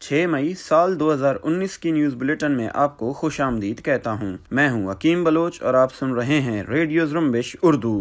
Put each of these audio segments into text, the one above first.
6 मई साल 2019 की news bulletin में आपको खुश आमदीद कहता हूँ। मैं हूँ अकीम बलोच और आप सुन रहे हैं रेडियो ज़ुम्बिश उर्दू।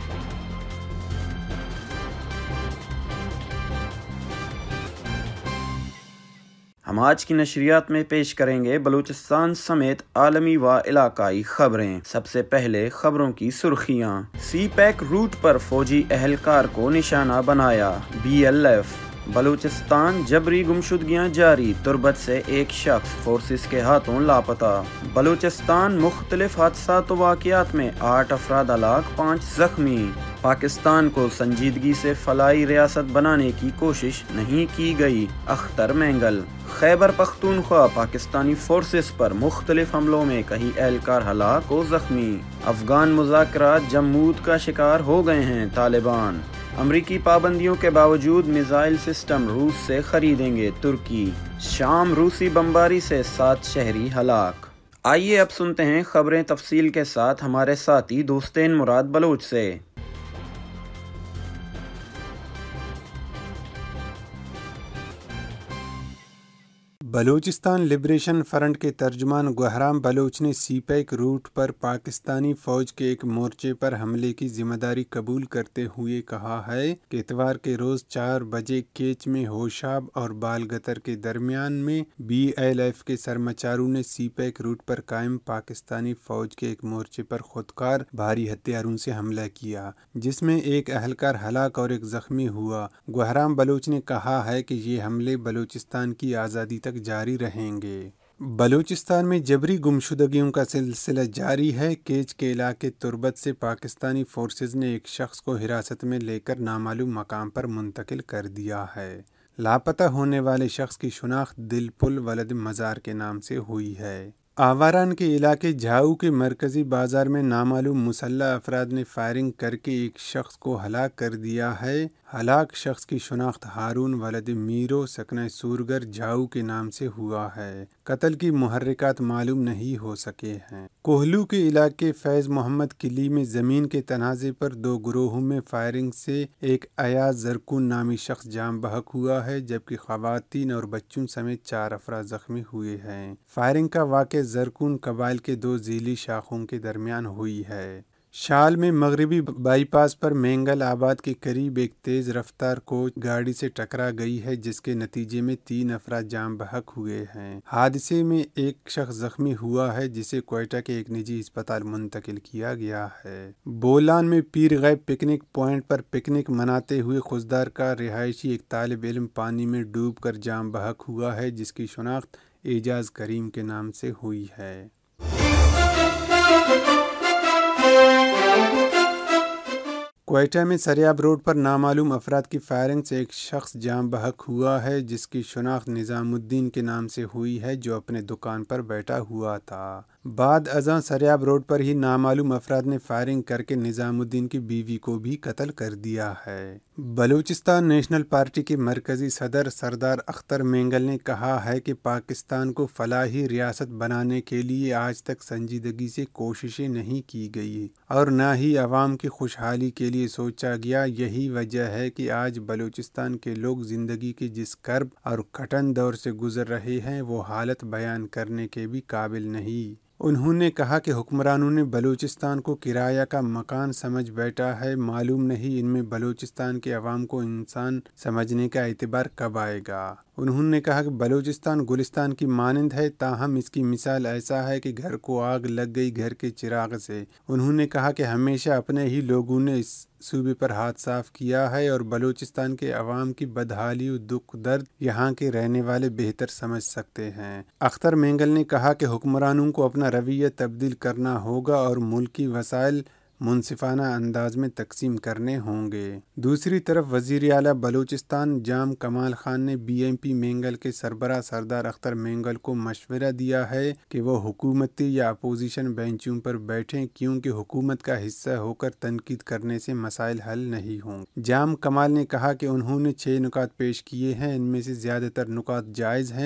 हम आज की नशरियात में पेश करेंगे बलूचिस्तान समेत आलमी व इलाकाई खबरें। सबसे पहले खबरों की सुर्खियाँ। सी पैक रूट पर फौजी एहलकार को निशाना बनाया BLF। बलूचिस्तान जबरी गुमशुदगियाँ जारी, तुर्बत से एक शख्स फोर्सेस के हाथों लापता। बलूचिस्तान मुख्तलिफ हादसात व वाक़यात में 8 अफराद हलाक, 5 जख्मी। पाकिस्तान को संजीदगी से फलाई रियासत बनाने की कोशिश नहीं की गई, अख्तर मेंगल। खैबर पख्तूनख्वा पाकिस्तानी फोर्सेस पर मुख्तलिफ हमलों में कई एहलकार हलाक व जख्मी। अफगान मुज़ाकरात जमूद का शिकार हो गए हैं तालिबान। अमरीकी पाबंदियों के बावजूद मिसाइल सिस्टम रूस से खरीदेंगे तुर्की। शाम रूसी बमबारी से 7 शहरी हलाक। आइए अब सुनते हैं खबरें तफसील के साथ हमारे साथी दोस्तेन मुराद बलोच से। बलूचिस्तान लिबरेशन फ्रंट के तर्जुमान गुहराम बलोच ने सी पैक रूट पर पाकिस्तानी फौज के एक मोर्चे पर हमले की जिम्मेदारी कबूल करते हुए कहा है कि इतवार के रोज 4 बजे केच में होशाब और बालगतर के दरमियान में BLF के सरमचारू ने सी पैक रूट पर कायम पाकिस्तानी फौज के एक मोर्चे पर खुदकार भारी हथियारों से हमला किया, जिसमें एक एहलकार हलाक और एक जख्मी हुआ। गुहराम बलोच ने कहा है कि ये हमले बलूचिस्तान की आज़ादी तक जारी रहेंगे। बलूचिस्तान में जबरी गुमशुदगियों का सिलसिला जारी है। केच के इलाके तुर्बत से पाकिस्तानी फोर्सेज ने एक शख्स को हिरासत में लेकर नामालूम मकाम पर मुंतकिल कर दिया है। लापता होने वाले शख्स की शुनाख्त दिलपुल वलद मज़ार के नाम से हुई है। आवारान के इलाके झाऊ के मरकजी बाजार में नामालूम मुसल्लह अफराद ने फायरिंग करके एक शख्स को हलाक कर दिया है। हलाक शख्स की शुनाख्त हारून वलद मीरो सकना सूरगर झाऊ के नाम से हुआ है। कत्ल की मुहर्रिकात मालूम नहीं हो सके हैं। कोहलू के इलाके फैज़ मोहम्मद किली में ज़मीन के तनाज़े पर 2 ग्रोहों में फायरिंग से एक अयाज जरकून नामी शख्स जाम बहक हुआ है, जबकि ख़वातीन और बच्चों समेत 4 अफराद ज़ख्मी हुए हैं। फायरिंग का वाक़या जरकून कबाइल के 2 ज़ीली शाखों के दरमियान हुई है। शाल में मगरबी बाईपास पर मेंगल आबाद के करीब एक तेज़ रफ्तार कोच गाड़ी से टकरा गई है, जिसके नतीजे में 3 अफराद जाम बहक हुए हैं। हादसे में एक शख्स जख्मी हुआ है, जिसे क्वेटा के एक निजी अस्पताल मुंतकिल किया गया है। बोलान में पीर गैब पिकनिक पॉइंट पर पिकनिक मनाते हुए खुजदार का रिहायशी एक तालिब इल्म पानी में डूब कर जाम बहक हुआ है, जिसकी शुनाख्त एजाज करीम के नाम से हुई है। क्वेटा में सरियाब रोड पर नामालूम अफराद की फायरिंग से एक शख्स जाम बहक हुआ है, जिसकी शुनाख्त निज़ामुद्दीन के नाम से हुई है, जो अपने दुकान पर बैठा हुआ था। बाद अज़ां सरियाब रोड पर ही नामालूम अफराद ने फायरिंग करके निज़ामुद्दीन की बीवी को भी कत्ल कर दिया है। बलूचिस्तान नेशनल पार्टी के मरकज़ी सदर सरदार अख्तर मेंगल ने कहा है कि पाकिस्तान को फलाही रियासत बनाने के लिए आज तक संजीदगी से कोशिशें नहीं की गई और न ही अवाम की खुशहाली के लिए सोचा गया। यही वजह है कि आज बलूचिस्तान के लोग ज़िंदगी के जिस कर्ब और कठिन दौर से गुजर रहे हैं, वो हालत बयान करने के भी काबिल नहीं। उन्होंने कहा कि हुक्मरानों ने बलूचिस्तान को किराया का मकान समझ बैठा है। मालूम नहीं इनमें बलूचिस्तान के अवाम को इंसान समझने का एतबार कब आएगा। उन्होंने कहा कि बलूचिस्तान गुलिस्तान की मानंद है, ताहम इसकी मिसाल ऐसा है कि घर को आग लग गई घर के चिराग से। उन्होंने कहा कि हमेशा अपने ही लोगों ने इस सूबे पर हाथ साफ किया है और बलूचिस्तान के अवाम की बदहाली और दुख दर्द यहाँ के रहने वाले बेहतर समझ सकते हैं। अख्तर मेंगल ने कहा कि हुक्मरानों को अपना रवैया तब्दील करना होगा और मुल्क की वसाइल मुनसिफाना अंदाज में तकसीम करने होंगे। दूसरी तरफ वज़ीर आला बलूचिस्तान जाम कमाल खान ने BMP मेंगल के सरबराह सरदार अख्तर मेंगल को मशवरा दिया है कि वो हुकूमती या अपोजिशन बेंचों पर बैठें, क्योंकि हुकूमत का हिस्सा होकर तनकीद करने से मसाइल हल नहीं होंगे। जाम कमाल ने कहा कि उन्होंने 6 नुकात पेश किए हैं, इनमें से ज़्यादातर नुकात जायज़ हैं,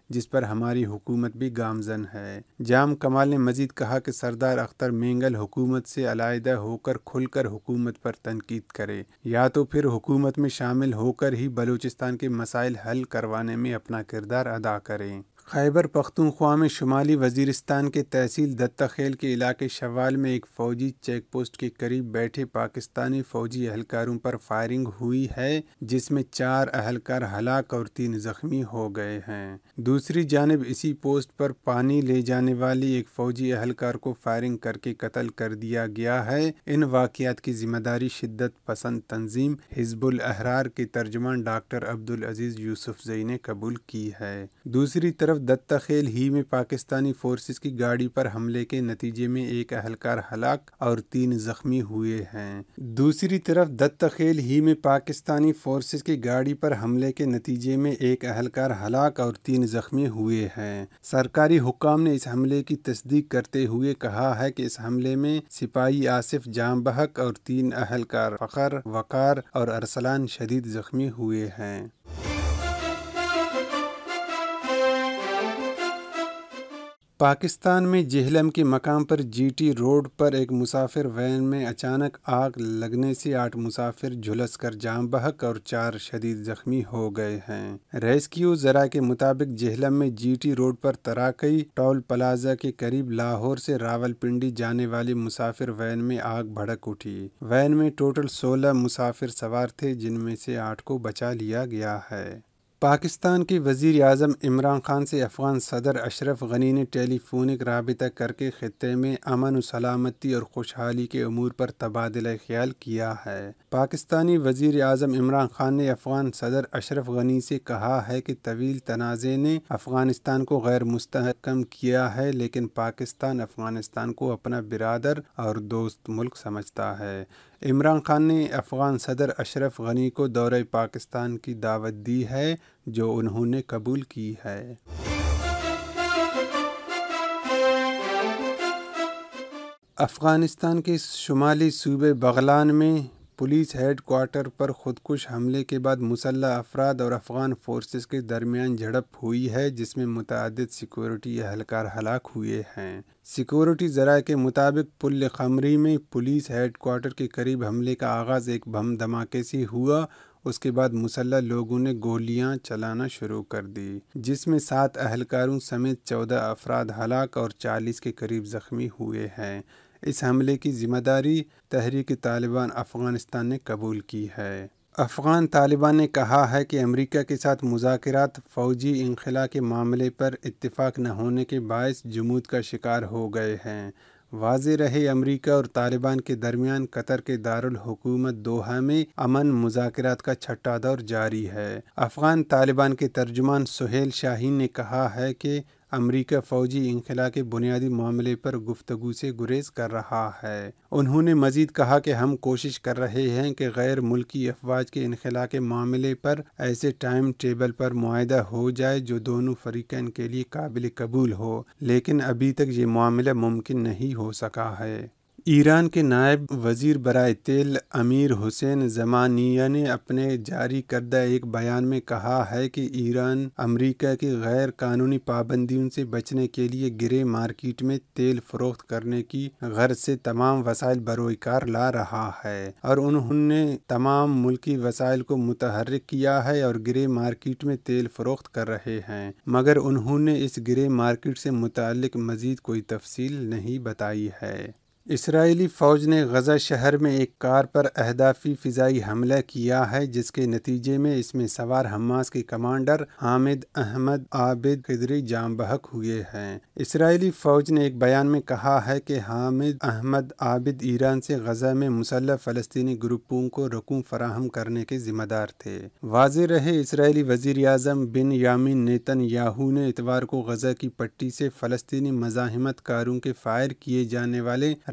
جس پر ہماری حکومت بھی گامزن ہے۔ جام کمال نے مزید کہا کہ سردار اختر مینگل حکومت سے علیحدہ ہو کر کھل کر حکومت پر تنقید کرے یا تو پھر حکومت میں شامل ہو کر ہی بلوچستان کے مسائل حل کروانے میں اپنا کردار ادا کریں۔ خیبر پختونخوا میں شمالی وزیرستان کے تحصیل دتہ خیل کے علاقے شوال میں ایک فوجی چیک پوسٹ کے قریب بیٹھے پاکستانی فوجی اہلکاروں پر فائرنگ ہوئی ہے، جس میں 4 اہلکار ہلاک اور 3 زخمی ہو گئے ہیں۔ دوسری جانب اسی پوسٹ پر پانی لے جانے والی ایک فوجی اہلکار کو فائرنگ کر کے قتل کر دیا گیا ہے۔ ان واقعات کی ذمہ داری شدت پسند تنظیم حزب الاحرار کے ترجمان ڈاکٹر عبدالعزیز یوسف زئی نے قبول کی ہے۔ دوسری طرف دتہ خیل ہی میں پاکستانی فورسز کی گاڑی پر حملے کے نتیجے میں ایک اہلکار ہلاک اور 3 زخمی ہوئے ہیں۔ دوسری طرف دتہ خیل ہی میں پاکستانی فورسز کی گاڑی پر حملے کے نتیجے میں ایک اہلکار ہلاک اور 3 زخمی ہوئے ہیں۔ سرکاری حکام نے اس حملے کی تصدیق کرتے ہوئے کہا ہے کہ اس حملے میں سپاہی آصف جاں بحق اور 3 اہلکار فخر، وقار اور ارسلان شدید زخمی ہوئے ہیں۔ پاکستان میں جہلم کے مقام پر جی ٹی روڈ پر ایک مسافر وین میں اچانک آگ لگنے سے 8 مسافر جھلس کر جاں بحق اور 4 شدید زخمی ہو گئے ہیں۔ ریسکیو ذرائع کے مطابق جہلم میں جی ٹی روڈ پر تراکئی ٹول پلازا کے قریب لاہور سے راولپنڈی جانے والی مسافر وین میں آگ بھڑک اٹھی۔ وین میں ٹوٹل 16 مسافر سوار تھے، جن میں سے 8 کو بچا لیا گیا ہے۔ پاکستان کے وزیر اعظم عمران خان سے افغان صدر اشرف غنی نے ٹیلی فونک رابطہ کر کے خطے میں امن و سلامتی اور خوشحالی کے امور پر تبادلہ خیال کیا ہے۔ پاکستانی وزیر اعظم عمران خان نے افغان صدر اشرف غنی سے کہا ہے کہ طویل تنازع نے افغانستان کو غیر مستحکم کیا ہے، لیکن پاکستان افغانستان کو اپنا برادر اور دوست ملک سمجھتا ہے۔ عمران خان نے افغان صدر اشرف غنی کو دورہ پاکستان کی دعوت دی ہے، جو انہوں نے قبول کی ہے۔ افغانستان کے شمالی صوبے بغلان میں پولیس ہیڈ کوارٹر پر خودکش حملے کے بعد مسلح افراد اور افغان فورسز کے درمیان جھڑپ ہوئی ہے، جس میں متعدد سیکورٹی اہلکار ہلاک ہوئے ہیں۔ سیکورٹی ذرائع کے مطابق پل قمری میں پولیس ہیڈ کوارٹر کے قریب حملے کا آغاز ایک بم دھماکے سے ہوا۔ اس کے بعد مسلح لوگوں نے گولیاں چلانا شروع کر دی، جس میں 7 اہلکاروں سمیت 14 افراد ہلاک اور 40 کے قریب زخمی ہوئے ہیں۔ اس حملے کی ذمہ داری تحریک طالبان افغانستان نے قبول کی ہے۔ افغان طالبان نے کہا ہے کہ امریکہ کے ساتھ مذاکرات فوجی انخلا کے معاملے پر اتفاق نہ ہونے کے باعث جمود کا شکار ہو گئے ہیں۔ واضح رہے، امریکہ اور طالبان کے درمیان قطر کے دارالحکومت دوحہ میں امن مذاکرات کا چھٹا دور جاری ہے۔ افغان طالبان کے ترجمان سہیل شاہین نے کہا ہے کہ امریکہ فوجی انخلا کے بنیادی معاملے پر گفتگو سے گریز کر رہا ہے۔ انہوں نے مزید کہا کہ ہم کوشش کر رہے ہیں کہ غیر ملکی افواج کے انخلا کے معاملے پر ایسے ٹائم ٹیبل پر معاہدہ ہو جائے جو دونوں فریقین کے لیے قابل قبول ہو، لیکن ابھی تک یہ معاملہ ممکن نہیں ہو سکا ہے۔ ایران کے نائب وزیر برائے تیل امیر حسین زمانیہ نے اپنے جاری کردہ ایک بیان میں کہا ہے کہ ایران امریکہ کی غیر قانونی پابندیوں سے بچنے کے لیے گرے مارکیٹ میں تیل فروخت کرنے کی غرض سے تمام وسائل بروئے کار لا رہا ہے، اور انہوں نے تمام ملکی وسائل کو متحرک کیا ہے اور گرے مارکیٹ میں تیل فروخت کر رہے ہیں، مگر انہوں نے اس گرے مارکیٹ سے متعلق مزید کوئی تفصیل نہیں بتائی ہے۔ اسرائیلی فوج نے غزہ شہر میں ایک کار پر اہدافی فضائی حملہ کیا ہے، جس کے نتیجے میں اس میں سوار حماس کے commander Hamid Ahmed Abid Qadri جاں بحق ہوئے ہیں۔ اسرائیلی فوج نے ایک بیان میں کہا ہے کہ حامد احمد عابد ایران سے غزہ میں مسلح فلسطینی گروپوں کو رقوم فراہم کرنے کے ذمہ دار تھے۔ واضح رہے، اسرائیلی وزیر اعظم بن یامین نیتن یاہو نے اتوار کو غزہ کی پٹی سے فلسطینی مزاحمت کاروں کے فائر کیے جانے والے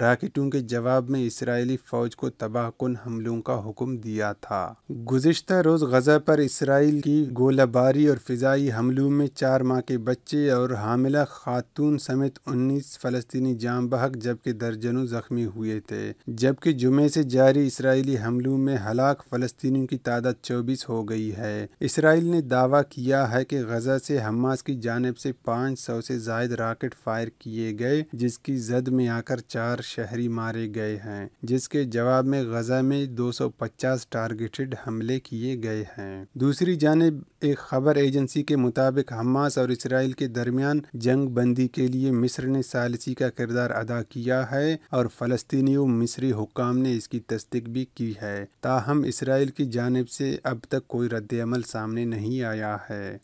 راکٹوں کے جواب میں اسرائیلی فوج کو تباہ کن حملوں کا حکم دیا تھا۔ گزشتہ روز غزہ پر اسرائیل کی گولہ باری اور فضائی حملوں میں 4 ماہ کے بچے اور حاملہ خاتون سمیت 19 فلسطینی جاں بحق جبکہ درجنوں زخمی ہوئے تھے، جبکہ جمعے سے جاری اسرائیلی حملوں میں ہلاک فلسطینیوں کی تعداد 24 ہو گئی ہے۔ اسرائیل نے دعویٰ کیا ہے کہ غزہ سے حماس کی جانب سے 500 سے زائد راکٹ فائر کیے گئے، جس کی زد میں آ کر 4 شہری مارے گئے ہیں، جس کے جواب میں غزہ میں 250 ٹارگیٹڈ حملے کیے گئے ہیں۔ دوسری جانب ایک خبر ایجنسی کے مطابق حماس اور اسرائیل کے درمیان جنگ بندی کے لیے مصر نے ثالثی کا کردار ادا کیا ہے اور فلسطینی و مصری حکام نے اس کی تصدیق بھی کی ہے، تاہم اسرائیل کی جانب سے اب تک کوئی رد عمل سامنے نہیں آیا ہے۔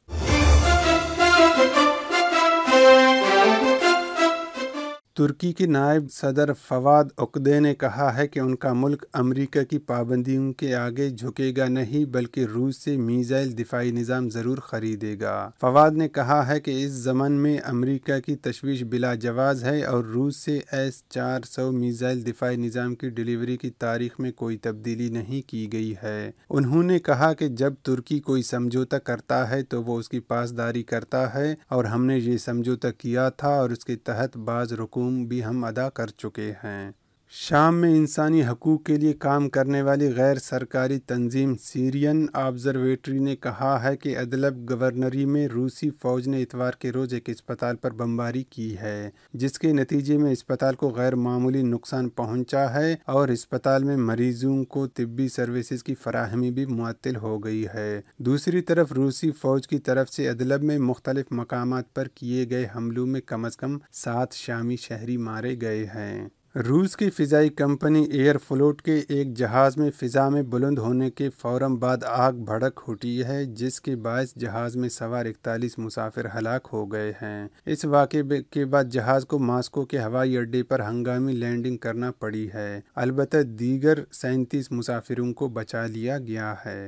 ترکی کے نائب صدر فواد اوکدے نے کہا ہے کہ ان کا ملک امریکہ کی پابندیوں کے آگے جھکے گا نہیں بلکہ روس سے میزائل دفاعی نظام ضرور خریدے گا۔ فواد نے کہا ہے کہ اس ضمن میں امریکہ کی تشویش بلا جواز ہے اور روس سے S-400 میزائل دفاعی نظام کی ڈیلیوری کی تاریخ میں کوئی تبدیلی نہیں کی گئی ہے۔ انہوں نے کہا کہ جب ترکی کوئی سمجھوتہ کرتا ہے تو وہ اس کی پاسداری کرتا ہے اور ہم نے یہ سمجھوتہ کیا تھا اور اس کے تحت بعض رکن بھی ہم ادا کر چکے ہیں۔ شام میں انسانی حقوق کے لیے کام کرنے والی غیر سرکاری تنظیم سیرین آبزرویٹری نے کہا ہے کہ ادلب گورنری میں روسی فوج نے اتوار کے روز ایک اسپتال پر بمباری کی ہے، جس کے نتیجے میں اسپتال کو غیر معمولی نقصان پہنچا ہے اور اسپتال میں مریضوں کو طبی سروسز کی فراہمی بھی معطل ہو گئی ہے۔ دوسری طرف روسی فوج کی طرف سے ادلب میں مختلف مقامات پر کیے گئے حملوں میں کم از کم 7 شامی شہری مارے گئے ہیں۔ روس کی فضائی کمپنی ایئر فلوٹ کے ایک جہاز میں فضا میں بلند ہونے کے فوراً بعد آگ بھڑک اٹھی ہے، جس کے باعث جہاز میں سوار 41 مسافر ہلاک ہو گئے ہیں۔ اس واقعے کے بعد جہاز کو ماسکو کے ہوائی اڈے پر ہنگامی لینڈنگ کرنا پڑی ہے، البتہ دیگر 37 مسافروں کو بچا لیا گیا ہے۔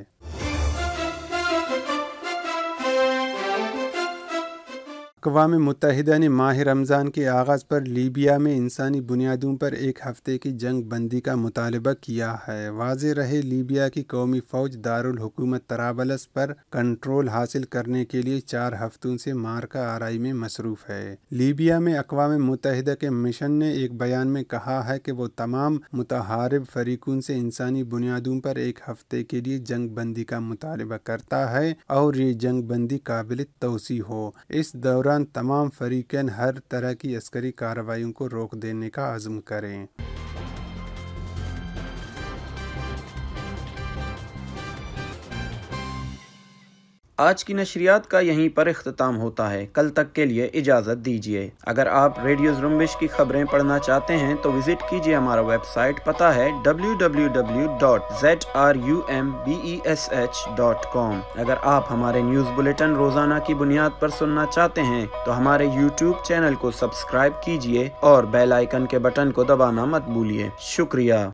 اقوام متحدہ نے ماہ رمضان کے آغاز پر لیبیا میں انسانی بنیادوں پر ایک ہفتے کی جنگ بندی کا مطالبہ کیا ہے۔ واضح رہے لیبیا کی قومی فوج دارالحکومت طرابلس پر کنٹرول حاصل کرنے کے لیے 4 ہفتوں سے مارکا آرائی میں مصروف ہے۔ لیبیا میں اقوام متحدہ کے مشن نے ایک بیان میں کہا ہے کہ وہ تمام متحارب فریقوں سے انسانی بنیادوں پر ایک ہفتے کے لیے جنگ بندی کا مطالبہ کرتا ہے اور یہ جنگ بندی قابل توسیع ہو۔ اس دوران تمام فریقین ہر طرح کی عسکری کارروائیوں کو روک دینے کا عزم کریں۔ آج کی نشریات کا یہیں پر اختتام ہوتا ہے۔ کل تک کے لیے اجازت دیجیے۔ اگر آپ ریڈیو زرمبش کی خبریں پڑھنا چاہتے ہیں تو وزٹ کیجیے ہمارا ویب سائٹ، پتہ ہے www.zrumbess.com۔ اگر آپ ہمارے نیوز بلیٹن روزانہ کی بنیاد پر سننا چاہتے ہیں تو ہمارے یوٹیوب چینل کو سبسکرائب کیجیے اور بیل آئیکن کے بٹن کو دبانا مت بھولیے۔ شکریہ۔